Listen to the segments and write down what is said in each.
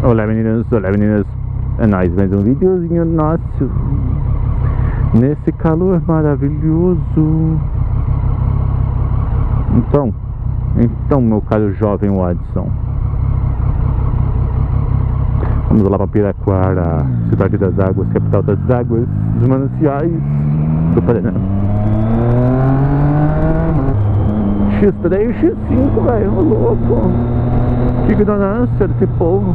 olá meninas, é nóis, mais um videozinho nosso nesse calor maravilhoso. Então meu caro jovem Watson, vamos lá para Piraquara, cidade das águas, capital das águas, dos mananciais do Paraná. X3 e X5, velho, louco. Que ignorância desse povo.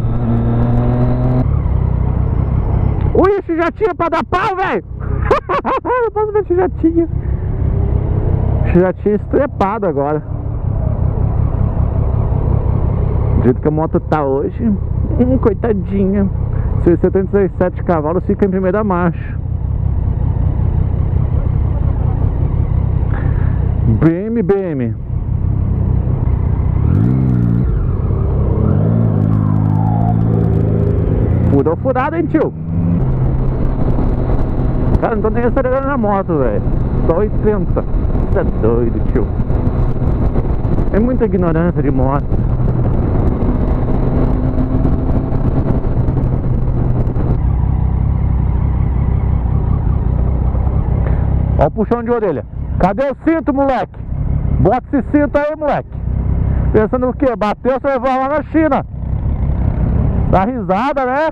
Ui, esse jatinho pra dar pau, velho. Eu posso ver esse jatinho. Esse jatinho estrepado agora. Do jeito que a moto tá hoje, coitadinha. 177 cavalos, fica em primeira marcha. BM. Furou furado, hein, tio? Cara, não tô nem acelerando na moto, velho. Só 80. Você é doido, tio. É muita ignorância de moto. Ó o puxão de orelha. Cadê o cinto, moleque? Bota esse cinto aí, moleque. Pensando o quê? Bateu, você vai voar lá na China. Dá risada, né?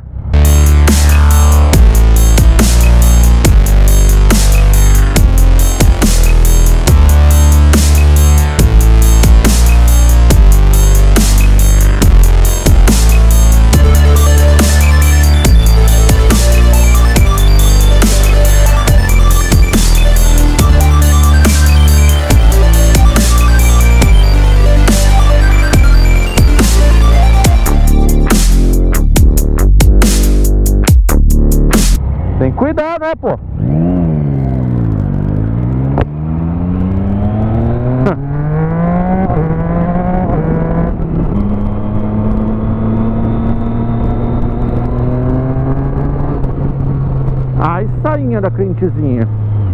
Tem que cuidar, né, pô? Ai, sainha da crentezinha.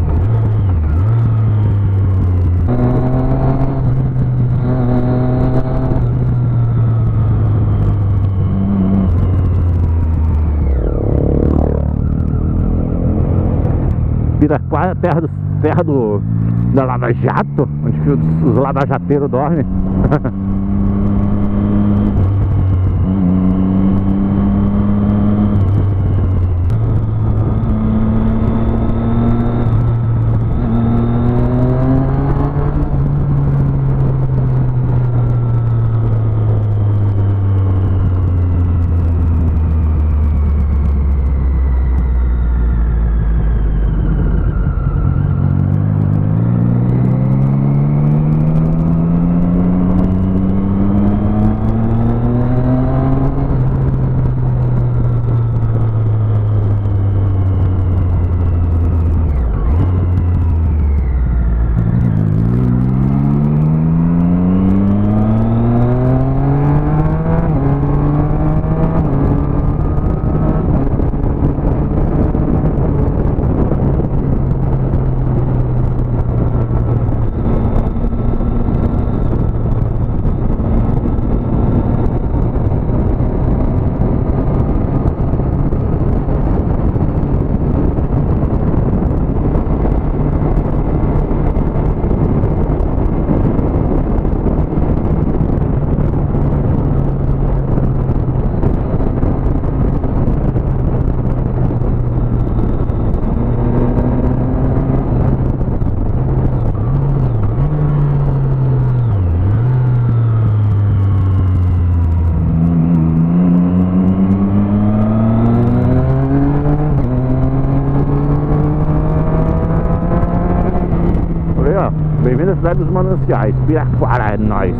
Piraquara, terra da Lava Jato, onde os lavajateiros dormem. Bem-vindo à cidade dos mananciais, Piraquara, é nóis.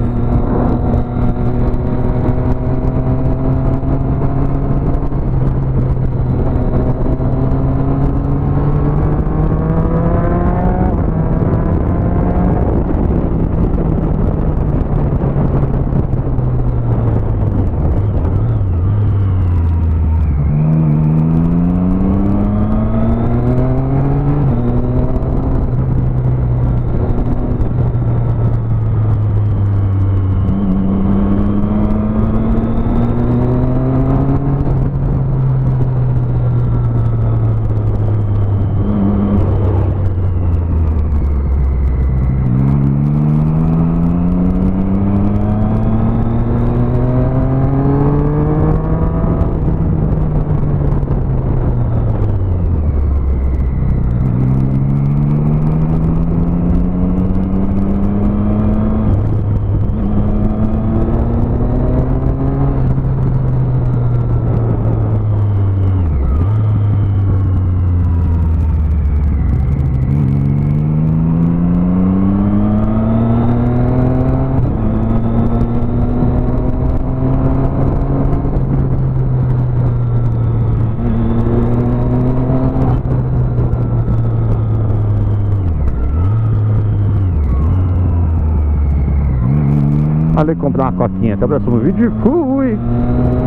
Ali comprar uma coquinha. Até o próximo vídeo. Fui!